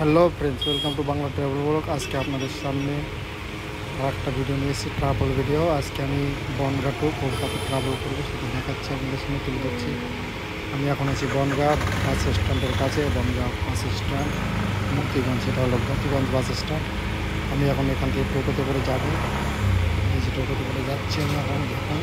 Hello friends, welcome to Bangla travel blog. আজকে আপনাদের সামনে আর একটা ভিডিও নিয়ে এসেছি, ট্রাভেল ভিডিও। আজকে আমি বনগাঁ টু কলকাতা ট্রাভেল করবো, সেটা দেখাচ্ছি আপনাদের সামনে তুলে ধরছি। আমি এখন আছি বনগাঁ বাস স্ট্যান্ডের কাছে। বনগাঁ বাস স্ট্যান্ড, মুক্তিগঞ্জ, সেটা হলো মুক্তিগঞ্জ বাস স্ট্যান্ড। আমি এখন এখান থেকে টোটোতে করে যাবো। এই যে টোটোতে করে যাচ্ছি আমি এখন। দেখুন,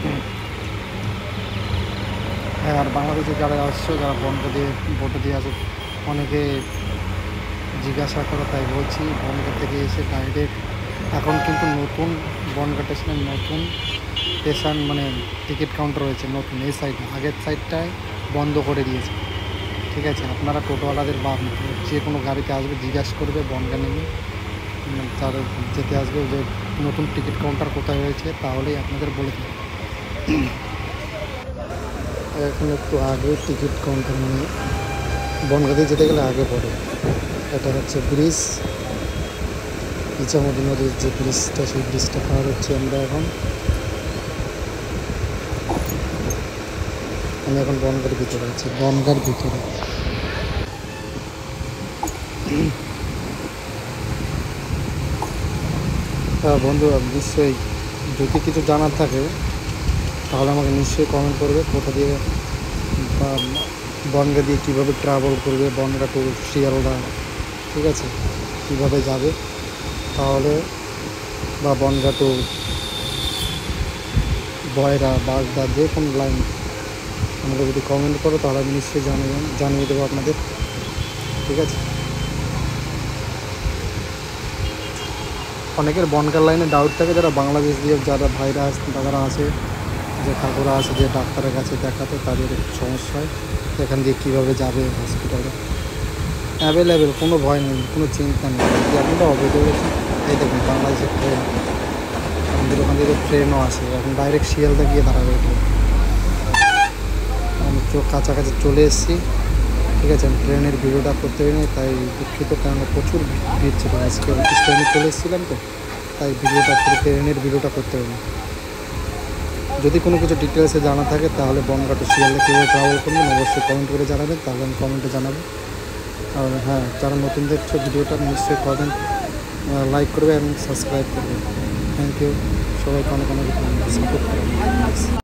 হ্যাঁ, আর বাংলাদেশে যারা আসছো, যারা বনগাঁ দিয়ে আসে, অনেকে জিজ্ঞাসা করে, তাই বলছি। বনগাঁ থেকে এসে ডাইরেক্ট এখন কিন্তু নতুন বনগাঁ স্টেশনের নতুন স্টেশন, মানে টিকিট কাউন্টার রয়েছে নতুন। এই সাইডে, আগের সাইডটায় বন্ধ করে দিয়েছে। ঠিক আছে, আপনারা টোটোওয়ালাদের বা যে কোনো গাড়িতে আসবে জিজ্ঞাসা করবে বনগাঁ নেমে, তার যেতে আসবে যে নতুন টিকিট কাউন্টার কোথায় হয়েছে, তাহলেই আপনাদের বলে দেবে। এখন একটু আগে টিকিট কাউন্টার, মানে বনগাঁ দিয়ে যেতে গেলে আগে পড়ে। এটা হচ্ছে ব্রিজ, ইছামতি নদীর যে ব্রিজটা, সেই ব্রিজটা পার হচ্ছে আমরা এখন। আমি এখন বনগাঁর ভিতরে আছি, বনগাঁর ভিতরে। হ্যাঁ বন্ধুরা, নিশ্চয়ই যদি কিছু জানার থাকে তাহলে আমাকে নিশ্চয়ই কমেন্ট করবে। কোথা দিয়ে বা বনগাঁ দিয়ে কীভাবে ট্রাভেল করবে, বনগাঁ টু শিয়ালদা, ঠিক আছে, কীভাবে যাবে তাহলে, বা বনগাঁ টু বয়রা, বাগদা, যে কোনো লাইন আমাকে যদি কমেন্ট করো তাহলে আমি নিশ্চয়ই জানিয়ে দেবো আপনাদের। ঠিক আছে, অনেকের বনগাঁ লাইনে ডাউট থাকে, যারা বাংলাদেশ দিয়ে যারা ভাইরা দাদারা আছে, যে কাকুরা আছে, যে ডাক্তারের কাছে দেখাতে, তাদের একটু সমস্যা হয় এখান দিয়ে কীভাবে যাবে হসপিটালে। অ্যাভেলেবেল, কোনো ভয় নেই, কোনো চিন্তা নেই। আপনারা অবৈধ, এই দেখুন বাংলাদেশের ট্রেন, আমাদের ওখান থেকে ট্রেনও আসে এখন, ডাইরেক্ট শিয়ালদা গিয়ে দাঁড়াবে ট্রেন। আমি কাছাকাছি চলে এসেছি। ঠিক আছে, আমি ট্রেনের ভিডিওটা করতে পারিনি, তাই দুঃখিত, কেননা প্রচুর ভিড় ছিল আজকে। ট্রেনে চলে এসেছিলাম তো, তাই ট্রেনের ভিডিওটা করতে পারিনি। যদি কোনো কিছু ডিটেলসে জানা থাকে তাহলে বনগাঁ টু শিয়ালদা কীভাবে ট্রাভেল করবেন অবশ্যই কমেন্ট করে জানাবেন, তাহলে আমি কমেন্টে জানাবো। আর হ্যাঁ, যারা নতুন দেখছো ভিডিওটা নিশ্চয়ই কমেন্ট, লাইক করবে এবং সাবস্ক্রাইব করবে। থ্যাংক ইউ, সবাইকে অনেক অনেক সাপোর্ট করবেন।